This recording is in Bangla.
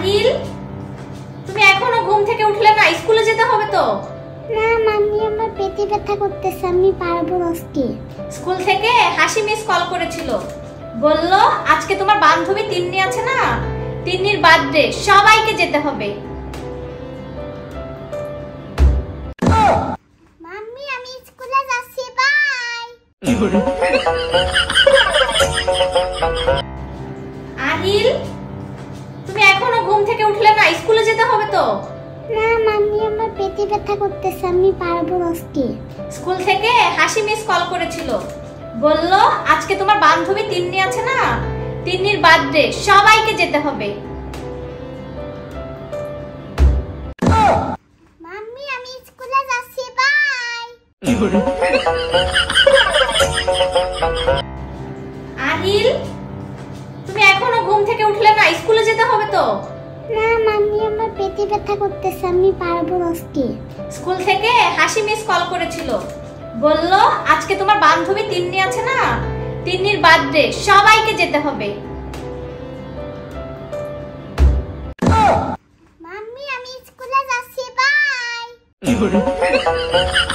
আহিল, তুমি এখনো ঘুম থেকে উঠলে না? স্কুলে যেতে হবে তো। না মাম্মি, আমার পেটে ব্যথা করতেছে, আমি পারবো আজকে। স্কুল থেকে হাসি মিস কল করেছিল, বলল আজকে তোমার বান্ধবী তিন্নি আছে না, তিন্নির বার্থডে, সবাইকে যেতে হবে। মাম্মি আমি স্কুলে যাচ্ছি, বাই। আহিল, তুমি এখনো ঘুম থেকে উঠলে না? স্কুলে যেতে হবে তো। না মাম্মি, আমার পেটে ব্যথা করতেছে, আমি পারবো আজকে। স্কুল থেকে হাসি মিস কল করেছিল, বলল আজকে তোমার বান্ধবী তিন্নি আছে না, তিন্নির বার্থডে, সবাইকে যেতে হবে। মাম্মি আমি স্কুলে যাচ্ছি, বাই। আহিল, তুমি এখনো ঘুম থেকে উঠলে না? স্কুলে যেতে হবে তো। না মাম্মি, আমার পেটে ব্যথা করতেছে, আমি পারবো আজকে। স্কুল থেকে হাসি মিস কল করেছিল, বলল আজকে তোমার বান্ধবী তিন্নি আছে না, তিন্নির বার্থডে, সবাইকে যেতে হবে। মাম্মি আমি স্কুলে যাচ্ছি, বাই।